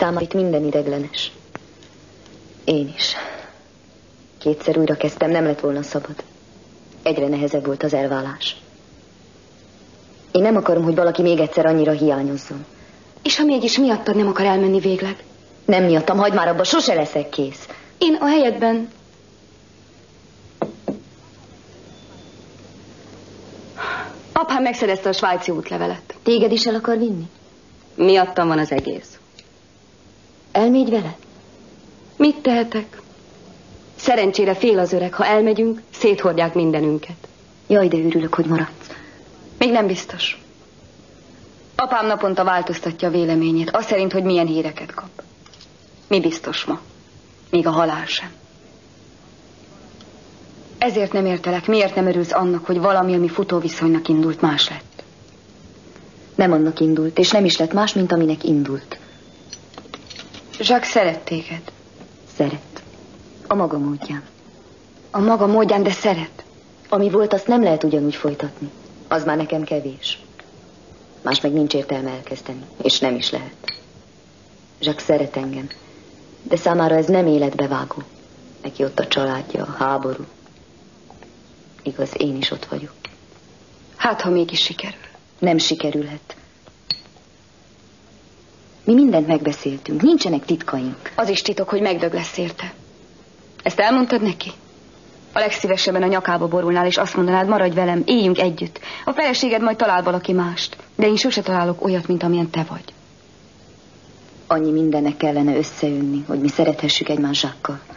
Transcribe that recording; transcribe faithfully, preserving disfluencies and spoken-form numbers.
Számára itt minden ideglenes. Én is. Kétszer újra kezdtem, nem lett volna szabad. Egyre nehezebb volt az elválás. Én nem akarom, hogy valaki még egyszer annyira hiányozzon. És ha mégis miattad nem akar elmenni végleg? Nem miattam, hagyd már abba, sose leszek kész. Én a helyedben... Apám megszerezte a svájci útlevelet. Téged is el akar vinni? Miattam van az egész. Elmégy vele? Mit tehetek? Szerencsére fél az öreg, ha elmegyünk, széthordják mindenünket. Jaj, de örülök, hogy maradsz. Még nem biztos. Apám naponta változtatja a véleményét, azt szerint, hogy milyen híreket kap. Mi biztos ma? Még a halál sem. Ezért nem értelek, miért nem örülsz annak, hogy valami, ami futóviszonynak indult, más lett? Nem annak indult, és nem is lett más, mint aminek indult. Jacques szeret téged. Szeret. A maga módján. A maga módján, de szeret. Ami volt, azt nem lehet ugyanúgy folytatni. Az már nekem kevés. Más meg nincs értelme elkezdeni, és nem is lehet. Jacques szeret engem, de számára ez nem életbevágó. Neki ott a családja, a háború. Igaz, én is ott vagyok. Hát, ha mégis sikerül. Nem sikerülhet. Mi mindent megbeszéltünk, nincsenek titkaink. Az is titok, hogy megdög lesz érte. Ezt elmondtad neki? A legszívesebben a nyakába borulnál, és azt mondanád, maradj velem, éljünk együtt. A feleséged majd talál valaki mást, de én sose találok olyat, mint amilyen te vagy. Annyi mindennek kellene összeönni, hogy mi szerethessük egymást Jacques-kal.